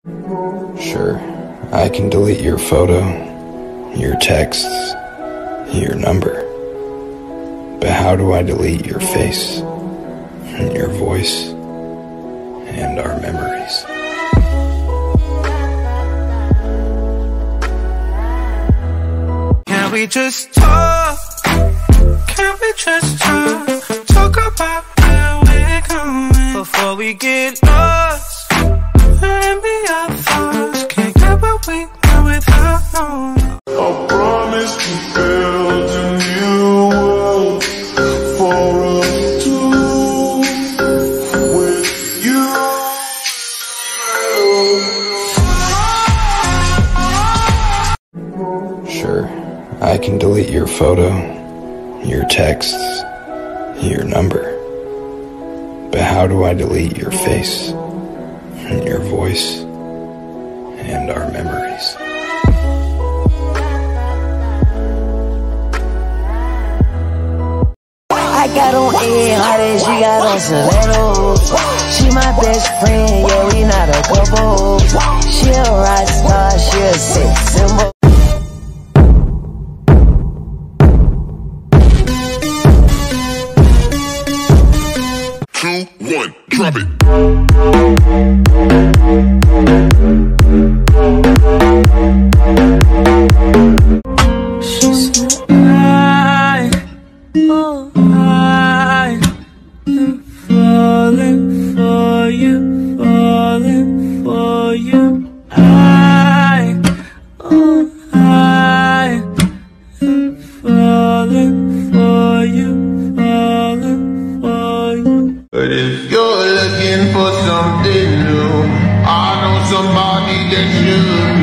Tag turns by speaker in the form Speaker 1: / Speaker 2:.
Speaker 1: Sure, I can delete your photo, your texts, your number. But how do I delete your face, your voice, and our memories?
Speaker 2: Can we just talk? Can we just talk? Talk about where we're going before we get lost and be our thoughts. Can't get what we want without knowing.
Speaker 3: I promise to build a new world for us two with you.
Speaker 1: Sure, I can delete your photo, your texts, your number. But how do I delete your face, your voice, and our memories?
Speaker 4: I got on A-Hard, she got on stilettos. She my best friend, yeah, we not a couple. She a rock star, she a sex symbol.
Speaker 3: 2, 1, drop it.
Speaker 2: She said, I am falling for you, falling for you. I am falling for you, falling for you.
Speaker 3: But if you're looking for something new, I know somebody that should.